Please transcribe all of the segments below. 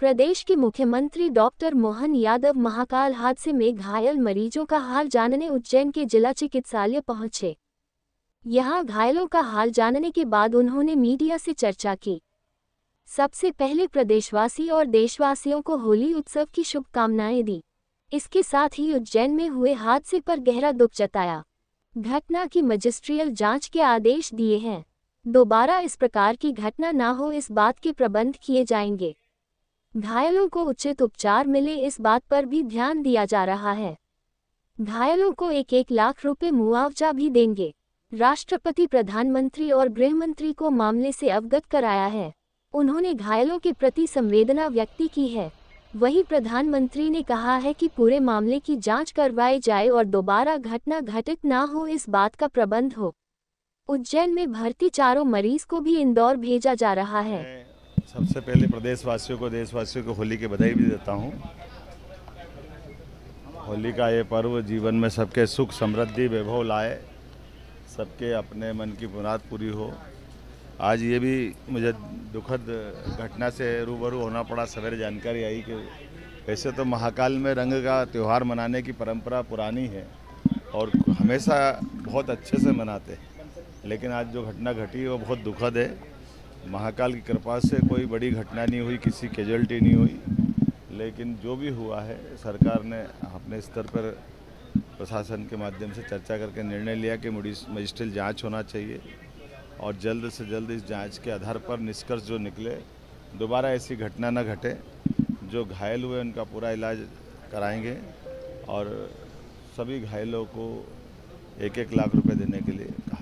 प्रदेश के मुख्यमंत्री डॉक्टर मोहन यादव महाकाल हादसे में घायल मरीजों का हाल जानने उज्जैन के जिला चिकित्सालय पहुंचे। यहां घायलों का हाल जानने के बाद उन्होंने मीडिया से चर्चा की। सबसे पहले प्रदेशवासी और देशवासियों को होली उत्सव की शुभकामनाएं दी। इसके साथ ही उज्जैन में हुए हादसे पर गहरा दुख जताया। घटना की मजिस्ट्रियल जांच के आदेश दिए हैं। दोबारा इस प्रकार की घटना न हो, इस बात के प्रबंध किए जाएंगे। घायलों को उचित उपचार मिले, इस बात पर भी ध्यान दिया जा रहा है। घायलों को 1-1 लाख रुपए मुआवजा भी देंगे। राष्ट्रपति, प्रधानमंत्री और गृहमंत्री को मामले से अवगत कराया है। उन्होंने घायलों के प्रति संवेदना व्यक्त की है। वहीं प्रधानमंत्री ने कहा है कि पूरे मामले की जांच करवाई जाए और दोबारा घटना घटित ना हो, इस बात का प्रबंध हो। उज्जैन में भर्ती 4 मरीज को भी इंदौर भेजा जा रहा है। सबसे पहले प्रदेशवासियों को, देशवासियों को होली की बधाई भी देता हूँ। होली का ये पर्व जीवन में सबके सुख समृद्धि वैभव लाए, सबके अपने मन की मुराद पूरी हो। आज ये भी मुझे दुखद घटना से रूबरू होना पड़ा। सवेरे जानकारी आई कि वैसे तो महाकाल में रंग का त्यौहार मनाने की परंपरा पुरानी है और हमेशा बहुत अच्छे से मनाते हैं, लेकिन आज जो घटना घटी वो बहुत दुखद है। महाकाल की कृपा से कोई बड़ी घटना नहीं हुई, किसी कैजुअल्टी नहीं हुई, लेकिन जो भी हुआ है सरकार ने अपने स्तर पर प्रशासन के माध्यम से चर्चा करके निर्णय लिया कि मजिस्ट्रियल जांच होना चाहिए और जल्द से जल्द इस जांच के आधार पर निष्कर्ष जो निकले, दोबारा ऐसी घटना न घटे। जो घायल हुए उनका पूरा इलाज कराएंगे और सभी घायलों को 1-1 लाख रुपए देने के लिए कहा।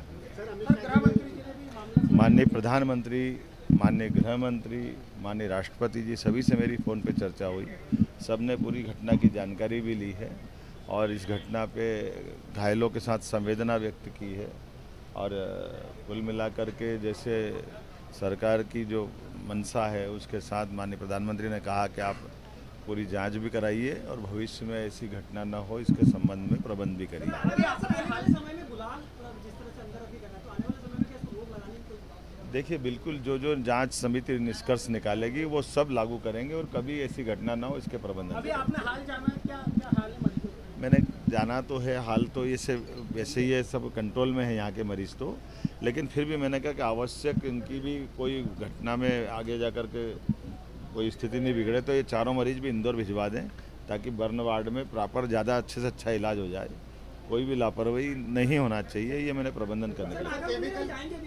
माननीय प्रधानमंत्री, माननीय गृहमंत्री, माननीय राष्ट्रपति जी, सभी से मेरी फ़ोन पे चर्चा हुई। सब ने पूरी घटना की जानकारी भी ली है और इस घटना पे घायलों के साथ संवेदना व्यक्त की है। और कुल मिलाकर के जैसे सरकार की जो मंशा है उसके साथ माननीय प्रधानमंत्री ने कहा कि आप पूरी जांच भी कराइए और भविष्य में ऐसी घटना न हो, इसके संबंध में प्रबंध भी करिए। देखिए, बिल्कुल जो जांच समिति निष्कर्ष निकालेगी वो सब लागू करेंगे और कभी ऐसी घटना ना हो, इसके प्रबंधन। अभी आपने हाल जाना है, क्या हाल है मरीजों का? मैंने जाना तो है, हाल तो ये से वैसे ही है, सब कंट्रोल में है यहाँ के मरीज तो, लेकिन फिर भी मैंने कहा कि आवश्यक इनकी भी कोई घटना में आगे जा कर के कोई स्थिति नहीं बिगड़े तो ये 4 मरीज भी इंदौर भिजवा दें, ताकि बर्न वार्ड में प्रॉपर ज़्यादा अच्छे से अच्छा इलाज हो जाए। कोई भी लापरवाही नहीं होना चाहिए, ये मैंने प्रबंधन करने के लिए।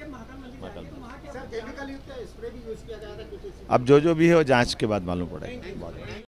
अब जो भी है वो जांच के बाद मालूम पड़ेगा।